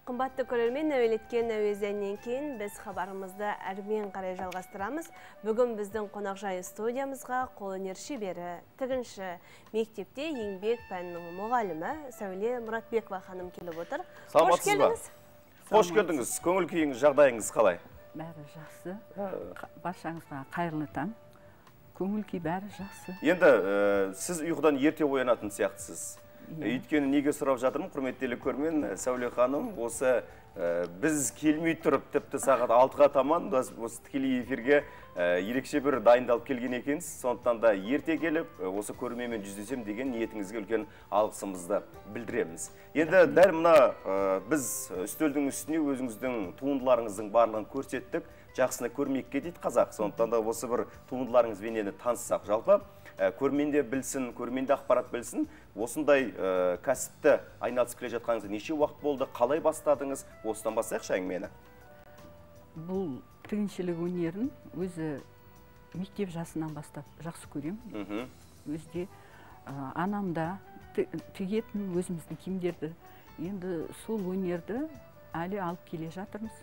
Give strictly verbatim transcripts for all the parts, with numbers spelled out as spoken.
Қымбатты көрермен, әуелеткен әуезеннен кейін біз хабарымызды әрмен қарай жалғастырамыз. Бүгін біздің қонақжайы студиямызға қолөнер шебері, тігінші, мектепте еңбек пәнінің мұғалімі Сәуле Мұратбекова ханым келіп отыр. Қош келдіңіз. Қош келдіңіз. Көңіл күйіңіз, жағдайыңыз қалай? Бәрі жақсы. Баршаңызға қайырлы таң. Көңіл күй бәрі жақсы. Енді сіз ұйқыдан ерте оянатын сияқтысыз. Өйткені неге сұрап жатырмын, құрметтелі көрмен, Сәуле ханым, осы біз келмей тұрып, тіпті сағат алтыға таман осы тікелей эфирге ерекше бір дайындалып келген екенсіз. Сондықтан да ерте келіп, осы көрменмен жүздесем деген ниетіңізге үлкен алғысымызды білдіреміз. Енді дәл мына біз үстелдің үстіне өзіңіздің туындыларыңыздың барлығын көрсеттік. Жақсыны көрмекке дейді қазақ. Сондықтан да осы бір туындыларыңызбен енді таныссақ. Жалпы көрменде білсін, көрменде ақпарат білсін. Осындай кәсіпті айналысып келе жатқаныңызда неше уақыт болды, қалай бастадыңыз? Осыдан бастайықшы әңгімені. Бұл тігіншілік өнерін өзі мектеп жасынан бастап жақсы көремін. Өзде анамда тігетін өзіміздің киімдерді. Енді сол өнерді әлі алып келе жатырмыз.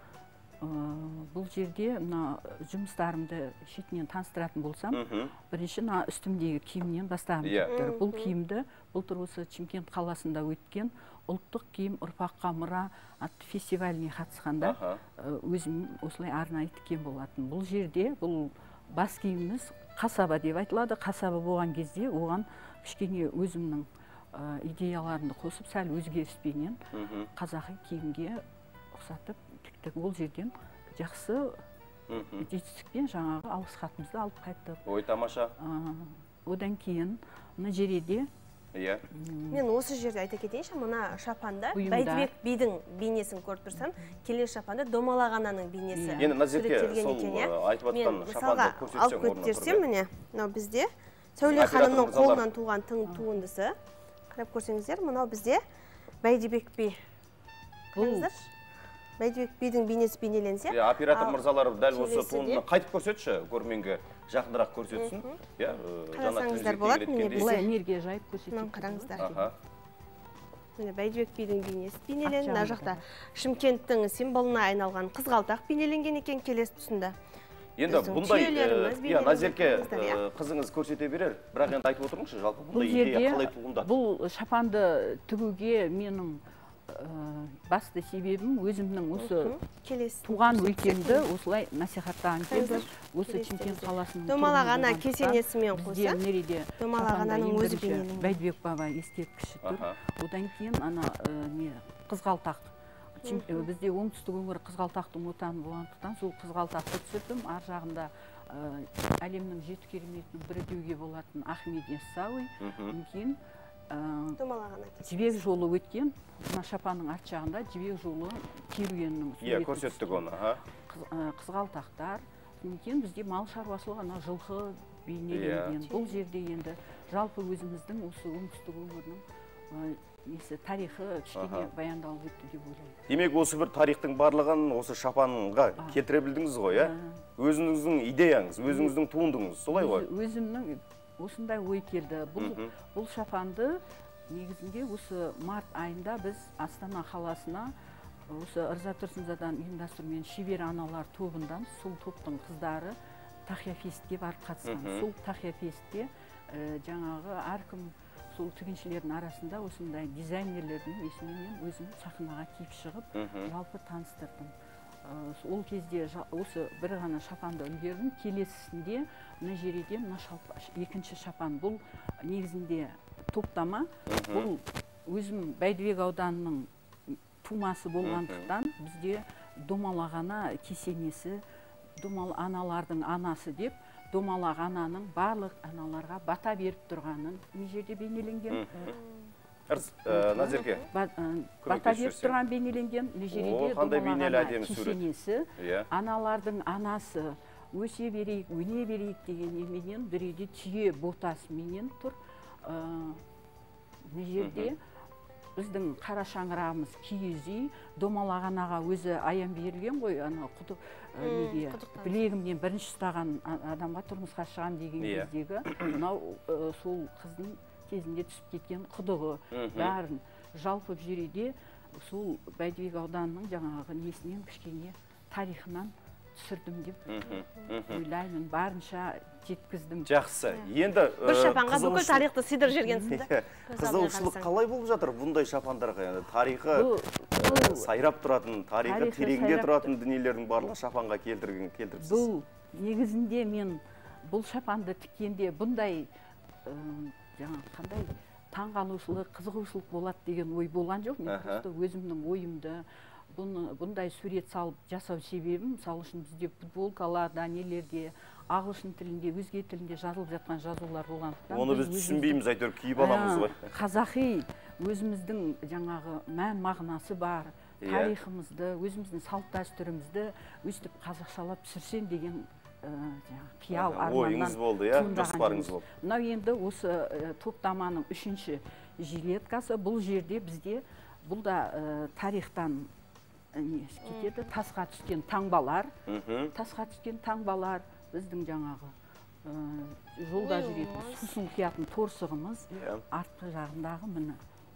Бұл жерде жұмыстарымды шетінен таныстыратын болсам, бірінші үстімдегі киімнен бастағым келіп. Бұл киімді былтыр осы Шымкент қаласында өткен ұлттық киім ұрпаққа мұра атты фестиваліне қатысқанда өзім осылай арнайы тіккен болатын. Бұл жерде бұл бас киіміміз қасаба деп айтылады. Қасаба болған кезде оған кішкене өзімнің идеяларымды қосып, сәл өзгеріспенен қазақы киімге ұқсатып ол жерден жақсы жетістікпен жаңағы алғыс хатымызды алып қайттық. Ой, тамаша. Одан кейін мына жерде мен осы жерде айта кетейінші, мына шапанда Бәйдібек бидің бейнесін көріп тұрсам, келер шапанда Домалақ ананың бейнесі. Енді Назерке сол айтып жатқан шапанды көрсетсең алып көтерсем, міне, мынау бізде Сәуле ханымның қолынан туған тың туындысы. Қарап көрсеңіздер, мынау бізде Бәйдібек би. Бәйдібек бидің бейнесі бейнеленсе. Оператор мырзалар дәл осы туындыны қайтып көрсетші, көрменге жақындырақ көрсетсін. Қарасаңыздар болады, міне бұл энергия жайып көрсетсін. Қараңыздар. Міне Бәйдібек бидің бейнесі бейнеленді. Мына жақта Шымкенттің символына айналған қызғалдақ бейнеленген екен келесі тұсында. Енді бұндай, Назерке қызыңыз көрсете берер, бірақ енді айтып отырыңызшы, жалпы бұндай идея қалай туындады? Бұл шапанды тігуге менің басты себебім өзімнің осы туған өлкемді осылай насихаттаған келді. Осы Шымкент қаласының Домалақ ана кесенесімен қоса, Домалақ ананың өзі бейнеленген Бәйдібек баба ескерткіші тұр. Одан кейін ана қызғалтақ. Бізде оңтүстік өңір қызғалтақтың отаны болғандықтан сол қызғалтақты түсірдім. Ар жағында әлемнің жеті кереметінің бірі деуге болатын Ахмед Яссауи. Кейін жібек жолы өткен, мына шапанның арт жағында жібек жолы керуенінің суретін көрсеттік оны. Қызғалтақтар. Кейін бізде мал шаруашылығы, жылқы бейнеленген. Бұл жерде енді жалпы өзіміздің осы оңтүстік өңірінің тарихы кішкене баяндалып өтті деп ойлаймын. Демек, осы бір тарихтың барлығын осы шапанға келтіре білдіңіз ғой, өзіңіздің идеяңыз, өзіңіздің туындыңыз, солай ғой? Өзімнің осындай ой келді. Бұл шапанды негізінде осы март айында біз Астана қаласына осы Ырза Тұрсынзаданың ұйымдастыруымен шебер аналар тобындан сол топтың қыздары Тахия фестке барып қатысқан. Сол Тахия фестте жаңағы әркім сол тігіншілердің арасында осындай дизайнерлердің есімімен өзім сахнаға киіп шығып, жалпы таныстырдым. Ол кезде осы бір ғана шапанды үлгердім. Келесісінде мына жерде екінші шапан. Бұл негізінде топтама. Бұл өзім Бәйдібек ауданының тумасы болғандықтан бізде Домалақ ана кесенесі, Домалақ аналардың анасы деп, Домалақ ананың барлық аналарға бата беріп тұрғанын мына жерде бейнеленген. Назерке, бата беріп тұрған бейнеленген. Мына жерде Домалақ ана кесенесі, аналардың анасы өсе берейік, өне берейік деген еменен дүреде түйе ботасыменен тұр. Мына жерде біздің қара шаңырағымыз киіз үй, Домалақ анаға өзі аян берілген ғой, білегімнен бірінші ұстаған адамға тұрмысқа шығам деген кездегі, мынау сол қыздың кезінде түсіп кеткен құдығы бәрін жалпы жүреде сол Бәйдібек ауданының жаңағы несінен кішкене тарихынан түсірдім деп ойлаймын, барынша жеткіздім. Жақсы. Енді бір шапанға бүкіл тарихты сыйдырып жібергенсіз. Қызығушылық қалай болып жатыр бұндай шапандарға? Тарихы сайрап тұратын, тарихы тереңде тұратын дүниелердің барлығы шапанға келтірген келтіріпсіз. Бұл негізінде мен бұл шапанды тіккенде бұндай жаңағы қандай таңғалушылық, қызығушылық болады деген ой болған жоқ. Мен просто өзімнің ойымды бұндай сурет салып жасау себебім, мысалы үшін бізде футболкаларда, нелерде, ағылшын тілінде, өзге тілінде жазылып жатқан жазулар болғандықтан. Оны біз түсінбейміз, әйтеуір киіп аламыз ғой. Қазақи өзіміздің жаңағы мән мағынасы бар, тарихымызды, өзіміздің салт дәстүрімізді өстіп қазақшалап түсірсем деген қиял арманнан туындаған. Мынау енді осы топтаманың үшінші жилеткасы. Бұл жерде бізде бұл да тарихтан кетеді, тасқа түскен таңбалар. Тасқа түскен таңбалар біздің жаңағы жолда жүретін сусын құятын торсығымыз, артқы жағындағы міне.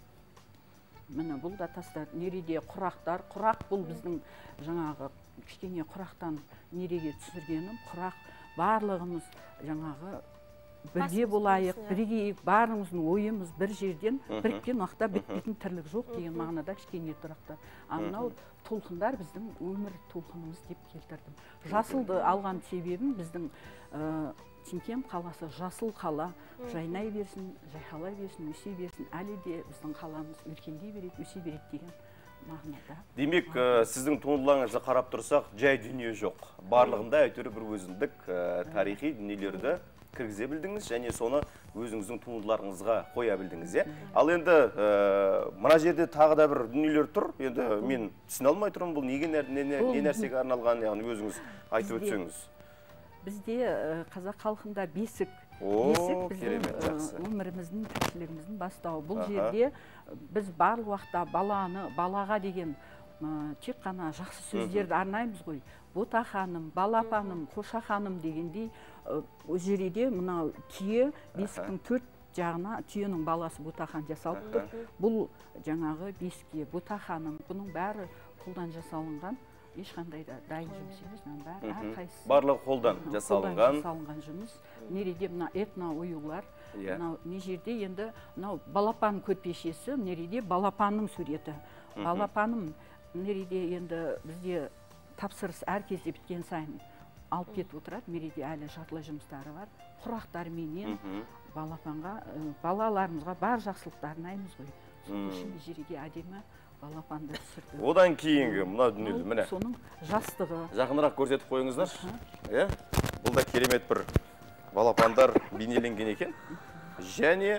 Міне бұл да тастар, нереде құрақтар. Құрақ бұл біздің жаңағы кішкене құрақтан нереге түсіргенім. Құрақ барлығымыз жаңағы бірге болайық, біргейік, барымыздың ойымыз бір жерден біріккен уақытта бітпейтін тірлік жоқ деген мағынада кішкене тұрақтар. Анау толқындар біздің өмір толқынымыз деп келтірдім. Жасылды алған себебім біздің Шымкент қаласы жасыл қала, жайнай берсін, жайқалай берсін, өсе берсін, әлі де біздің қаламыз өркендей береді, өсе береді деген мағынада. Демек, сіздің туындыларыңызды қарап тұрсақ, жай дүние жоқ. Барлығында әйтеуір бір өзіндік тарихи дүниелерді кіргізе білдіңіз, және соны өзіңіздің туындыларыңызға қоя білдіңіз. Ал енді мына жерде тағы да бір дүниелер тұр. Енді мен түсіне алмай тұрмын, бұл не нәрсеге арналған, яғни өзіңіз айтып өтсеңіз. Бізде қазақ халқында бесік, бесік біздің өміріміздің, тіршілігіміздің бастауы. Бұл жерде біз барлық уақытта баланы, балаға деген тек қана жақсы сөздерді арнаймыз ғой. Бота ханым, балапаным, қоша ханым дегендей, о жерде мынау түйе, бесіктің төрт жағына түйенің баласы Ботахан жасалып тұр. Бұл жаңағы бесікке Ботаханым, бұның бәрі қолдан жасалынған. Ешқандай да дайын жұмыс емес, бәрі әрқайсысы барлығы қолдан жасалынған жұмыс. Нереде мына этно оюлар, не жерде енді балапан көрпешесі, нереде балапанның суреті. Балапаным нереде енді бізде тапсырыс әр кезде біткен сайын алып кетіп отырады. Нереде әлі жартылай жұмыстары бар. Құрақтарменен балапанға, балаларымызға бар жақсылықтарын аймыз ғой. Сол үшін жерге әдемі балапанды түсірді. Одан кейінгі мұна дүниелді, міне. Соның жастығы. Жақынырақ көрсетіп қойыңыздар. Бұл да керемет бір балапандар бейнеленген екен. Және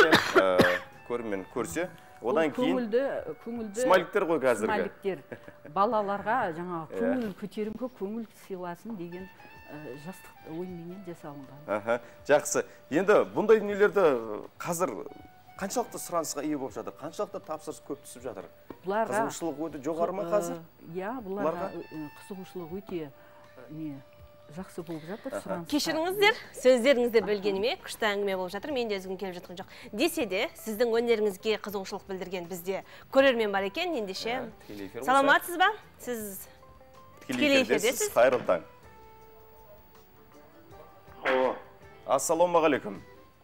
көрмен көрсе, одан кейін смайликтер ғой қазіргі. Смайликтер. Балаларға жаңағы көңіл көтеріңкі, көңіл сыйласын деген жастық ойменен жасалынған. Жақсы. Енді бұндай дүниелерді қазір қаншалықты сұранысқа ие болып жатыр? Қаншалықты тапсырыс көп түсіп жатыр? Қызығушылық өте жоғары ма қазір? Иә, бұларға қызығушылық өте жақсы болып жатыр. Кешіріңіздер, сөздеріңізді бөлгеніме күшті әңгіме болып жатыр. Мен де өзім келіп жатқан жоқ. Десе де, сіздің өнеріңізге қызығушылық білдірген бізде көрермен бар екен, ендеше. Саламатсыз ба? Сіз тікелей эфирдесіз. Қайырлы таң. Ассалаумағалейкум.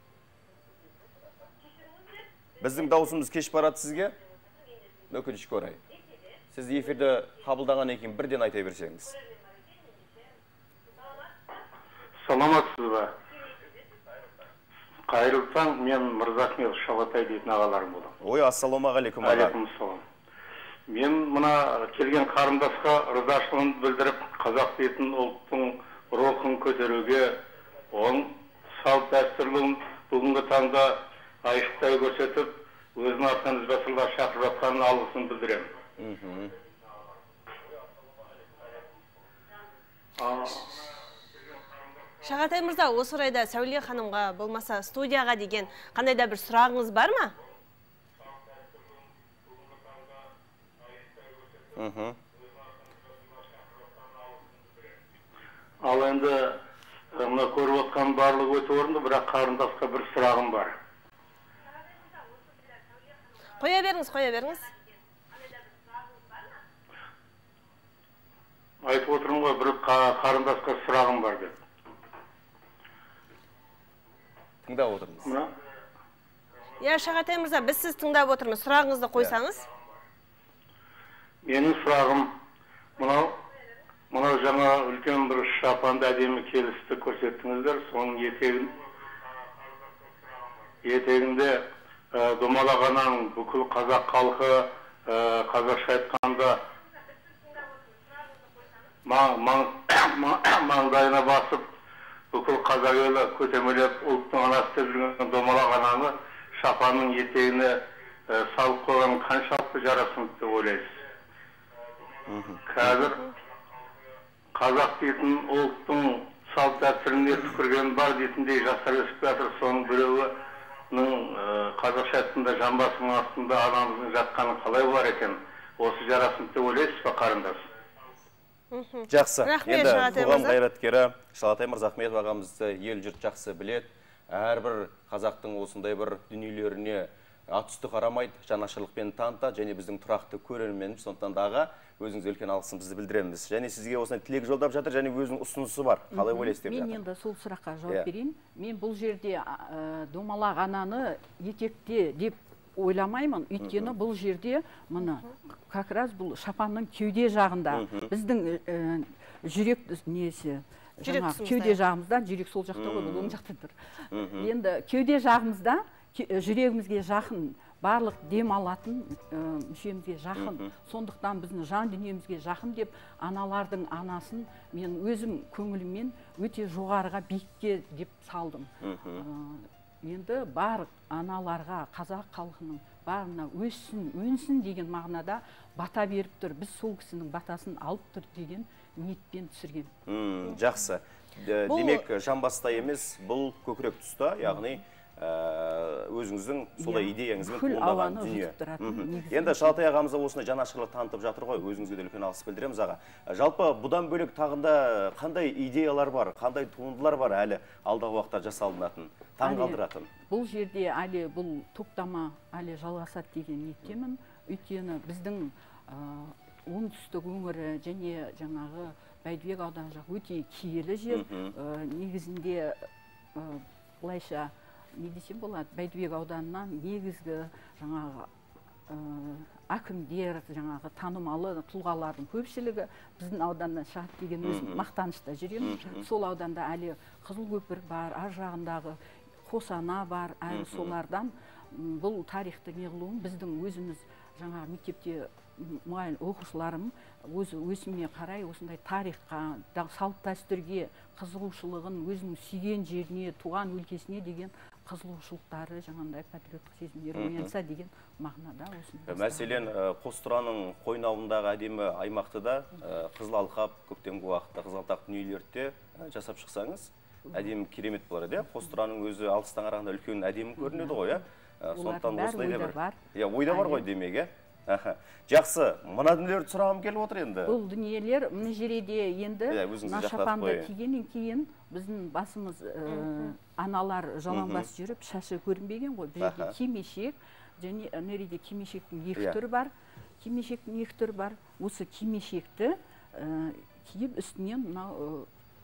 Біздің даусымыз кеш барады сізге? Өкінішке орай. Сіз эфирді қабылдаған екен бірден айта берсеңіз. Саламатсыз ба? Қайырлы таң, мен Мырзахмет Шалатай дейтін ағаларым болам. Ой, ассалаумағалейкум аға. Алейкумассалам. Мен мына келген қарындасқа ризашылығын білдіріп, қазақ дейтін ұлттың рухын көтеруге, оның салт дәстүрлігін бүгінгі таңда айшықтай көрсетіп, өзінің артынан ізбасылға шақырып жатқанын алғысын білдіремін. Шағатай мырза, осы орайда Сәуле ханымға болмаса студияға деген қандай да бір сұрағыңыз бар ма? Ал енді мына көріп отқан барлығы өте орынды, бірақ қарындасқа бір сұрағым бар. Қоя беріңіз, қоя беріңіз. айтып отырмын ғой, бір қарындасқа сұрағым бар деп. Тыңдап отырмыз. Мына? Я, Шағатай мырза, біз сіз тыңдап отырмыз. Сұрағыңызды қойсаңыз. Менің сұрағым, мынау, мынау жаңа үлкен бір шапанды әдемі келісті көрсеттіңіздер, соның етегін, етегінде домалағанның бүкіл қазақ халқы, қазақша айтқанда маңдайына басып, бүкіл қазақ елі көтермелеп, ұлттың анасы деп жүрген домалағананы шапанның етегіне салып қойған қаншалықты жарасымды деп ойлайсыз? Қазір қазақ дейтін ұлттың салт дәстүріне түкірген бар дейтіндей жастар өсіп жатыр, соның біреуінің қазақша айтқанда жамбасының астында анамыздың жатқаны қалай бар екен? Осы жарасымды деп ойлайсыз ба, қарындас? Жақсы. Енді қоғам қайраткері Шағатай Мырзахметов ағамызды ел жұрт жақсы біледі. Әрбір қазақтың осындай бір дүниелеріне атүсті қарамайды, жанашырлықпен танытады, және біздің тұрақты көрерменіміз, сондықтан да аға өзіңіз үлкен алғысымызды білдіреміз. Және сізге осындай тілек жолдап жатыр, және өзінің ұсынысы бар. Қалай ойлайсыз деп жатыр? Мен енді сол сұраққа жауап берейін. Мен бұл жерде домалақ ананы етекте деп ойламаймын, өйткені бұл жерде мұны как раз бұл шапанның кеуде жағында біздің жүрек несі кеуде жағымызда, жүрек сол жақта ғой, бұл оң жақта тұр. Енді кеуде жағымызда жүрегімізге жақын, барлық дем алатын мүшемізге жақын, сондықтан біздің жан дүниемізге жақын деп аналардың анасын мен өзім көңіліммен өте жоғарыға биікке деп салдым. Енді бар аналарға, қазақ халқының барына өссін, өнсін деген мағынада бата беріп тұр. Біз сол кісінің батасын алып тұр деген ниетпен түсірген. Жақсы. Демек, жамбаста емес, бұл көкірек тұста, яғни өзіңіздің солай идеяңызбен туындаған дүние. Енді Шағатай ағамызда осындай жанашырлық танытып жатыр ғой, өзіңізге де үлкен алғыс білдіреміз аға. Жалпы бұдан бөлек тағында қандай идеялар бар, қандай туындылар бар әлі алдағы уақытта жасалынатын, таңғалдыратын? Бұл жерде әлі бұл топтама әлі жалғасады деген ниеттемін. Өйткені біздің оңтүстік өңірі және жаңағы Бәйдібек ауданы жақ өте киелі жер. Негізінде былайша не десем болады, Бәйдібек ауданынан негізгі жаңағы әкімдер, жаңағы танымалы тұлғалардың көпшілігі біздің ауданнан шығады деген өзім мақтанышта жүремін. Сол ауданда әлі Қызылкөпір бар, ар жағындағы Қосана бар, әлі солардан бұл тарихты неғылуын біздің өзіміз жаңағы мектепте мұғалім оқушыларым өзі өсіміне қарай осындай тарихқа, салт дәстүрге қызығушылығын, өзінің сүйген жеріне, туған өлкесіне деген қызығушылықтары жаңағындай патриоттық сезімдері оянса деген мағынада осындай. Мәселен, Қостұраның қойнауындағы әдемі аймақты да қызыл алқап, көктемгі уақытта қызыл алқап дүниелерді жасап шықсаңыз, әдемі керемет болар еді. Қостұраның өзі алыстан қарағанда үлкен әдемі көрінеді ғой, сондықтан осылай да бір. Ойда бар ғой демек, е? Жақсы, мына дүниелерді сұрағым келіп отыр енді. Бұл дүниелер мына жерде енді шапанды кигеннен кейін біздің басымыз аналар жалаңбас жүріп, шашы көрінбеген ғой. Бұл жерде кимешек, және нереде кимешектің екі түрі бар. Кимешектің екі түрі бар. Осы кимешекті киіп үстінен мынау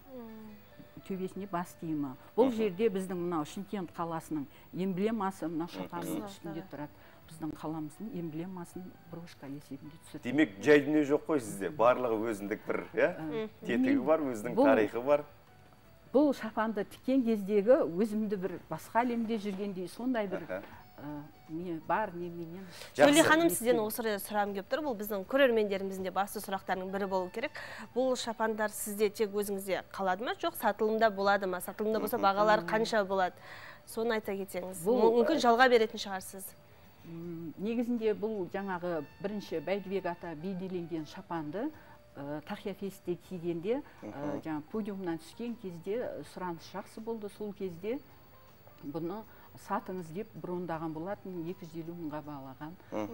төбесіне бас киімі. Бұл жерде біздің мынау Шымкент қаласының эмблемасы мынау шапанның үстінде тұрады. Біздің қаламыздың эмблемасын брошка есебінде түсірді. Демек, жай дүние жоқ қой сізде. Барлығы өзіндік бір тетігі бар, өзінің тарихы бар. Бұл шапанды тіккен кездегі өзімді бір басқа әлемде жүргендей сондай бір не бар, не менен. Шөле ханым, сізден осы сұрағым келіп тұр. Бұл біздің көрермендеріміздің де басты сұрақтарының бірі болу керек. Бұл шапандар сізде тек өзіңізде қалады ма? Жоқ, сатылымда болады ма? Сатылымда болса бағалары қанша болады? Соны айта кетсеңіз. Мүмкін жалға беретін шығарсыз. Негізінде бұл жаңағы бірінші Бәйдібек ата бейнеленген шапанды Тақия фестте кигенде, жаңа подиумнан түскен кезде сұраныс жақсы болды. Сол кезде бұны сатыңыз деп брондаған болатын, екі жүз елу мыңға бағалаған.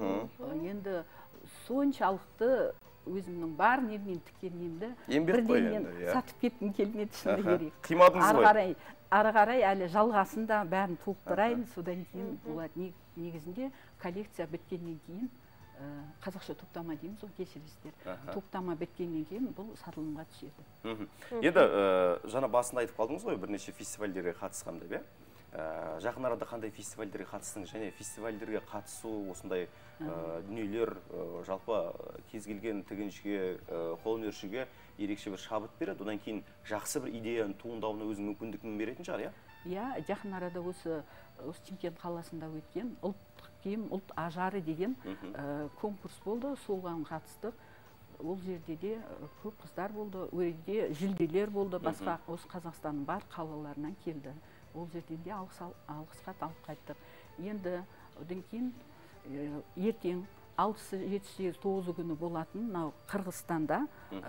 Енді соншалықты өзімнің бар неммен тіккенімді бірден сатып кеткім келмеді шыны керек. Қимадыңыз ғой? Ары қарай әлі жалғасында бәрін толықтырайын, содан кейін болады. Негізінде коллекция біткеннен кейін қазақша топтама дейміз, ол кешіресіздер. Топтама біткеннен кейін бұл сатылымға түседі. Енді жаңа басында айтып қалдыңыз ғой, бірнеше фестивальдерге қатысқам деп, иә? Жақын арада қандай фестивальдерге қатыстыңыз, және фестивальдерге қатысу, осындай дүниелер жалпы кез келген тігіншіге, қолөнершіге ерекше бір шабыт береді, одан кейін жақсы бір идеяның туындауына өзінің мүмкіндігін беретін шығар, иә? Иә, жақын арада осы Шымкент қаласында өткен ұлттық киім, ұлт ажары деген конкурс болды, соған қатыстық. Ол жерде де көп қыздар болды, өреде жүлделер болды, басқа осы Қазақстанның бар қалаларынан келді. Ол жерден де алғыс хат алып қайттық. Енді одан кейін ертең алтысы, жетісі, тоғызы күні болатын мынау Қырғызстанда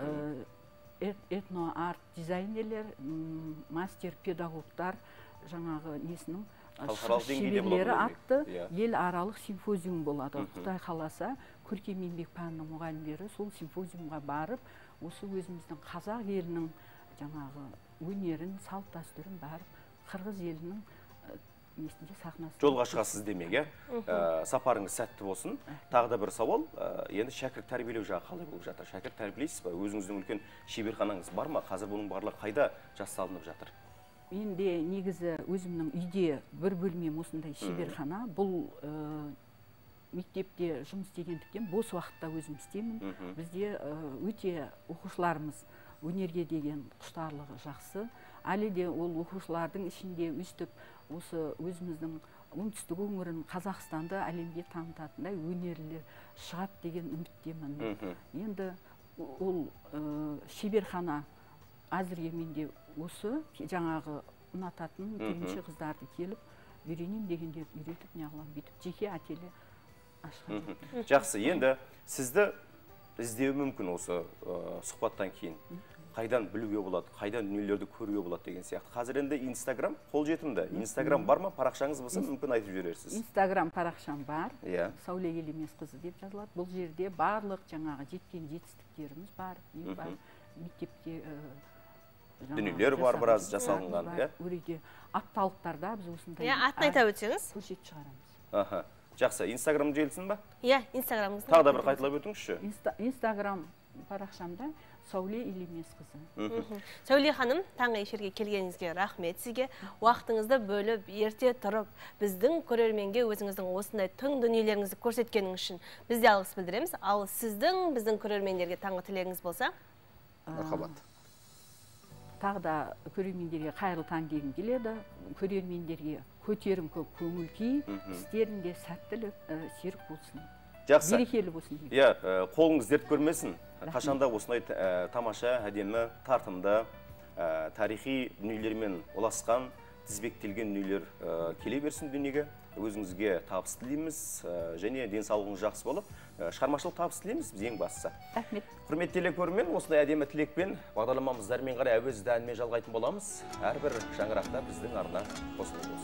этно-арт дизайнерлер, мастер педагогтар жаңағы несінің шеберлері атты ел аралық симфозиум болады. Құдай қаласа, көркем еңбек пәнінің мұғалімдері сол симфозиумға барып, осы өзіміздің қазақ елінің жаңағы өнерін, салт дәстүрін барып, қырғыз елінің несінде сахнасында жолға шығасыз демек, иә? Сапарыңыз сәтті болсын. Тағы да бір сауал, енді шәкірт тәрбиелеу жағы қалай болып жатыр? Шәкірт тәрбиелейсіз ба? Өзіңіздің үлкен шеберханаңыз бар ма? Қазір бұның барлығы қайда жасалынып жатыр? Менде негізі өзімнің үйде бір бөлмем осындай шеберхана. Бұл мектепте жұмыс істегендіктен бос уақытта өзім істеймін. Бізде өте оқушыларымыз өнерге деген құштарлығы жақсы. Әлі де ол оқушылардың ішінде өстіп осы өзіміздің оңтүстік өңірін, Қазақстанды әлемге танытатындай өнерлер шығады деген үміттемін. Енді ол шеберхана әзірге менде осы жаңағы ұнататын тігінші қыздарды келіп үйренем дегендер үйретіп неғылам бүйтіп жеке ателье ашқан. Жақсы, енді сізді іздеу мүмкін осы сұхбаттан кейін. Қайдан білуге болады, қайдан дүниелерді көруге болады деген сияқты. Қазір енді Инстаграм қолжетімді. Инстаграм бар ма? Парақшаңыз болса, мүмкін айтып жіберерсіз. Инстаграм парақшам бар. Сәуле Елемесқызы деп жазылады. Бұл жерде барлық жаңағы жеткен жетістіктеріміз бар. Мектепте дүниелер бар, біраз жасалынған. Өреде апталықтарда біз осындай атын айта өтсеңіз көрсетіп шығарамыз. Жақсы, Инстаграм желісін ба? Иә, Инстаграмыңыз. Тағы да бір қайталап өтіңізші. Инстаграм парақшамда Сәуле Елемесқызы. Сәуле ханым, таңғы эфирге келгеніңізге рахмет сізге. Уақытыңызды бөліп, ерте тұрып, біздің көрерменге өзіңіздің осындай тың дүниелеріңізді көрсеткеніңіз үшін бізде алғыс білдіреміз. Ал сіздің біздің көрермендерге таңғы тілегіңіз болса? Махаббат. Тағы да көрермендерге қайырлы таң дегім келеді. Көрермендерге көтеріңкі көңіл күй, істерінде сәттілік, серік болсын. Жақсы. Берекелі болсын. Иә, қолыңыз дерт көрмесін. Қашанда осындай тамаша, әдемі, тартымды, тарихи дүниелермен ұласқан, тізбектелген дүниелер келе берсін дүниеге. Өзіңізге табыс тілейміз және денсаулығыңыз жақсы болып, шығармашылық табыс тілейміз, біз ең бастысы. Рахмет. Құрметті телекөрермен, осындай әдемі тілекпен бағдарламамызды әрмен қарай әуезді әнмен жалғайтын боламыз. Әрбір шаңырақта біздің арна қосылып болсын.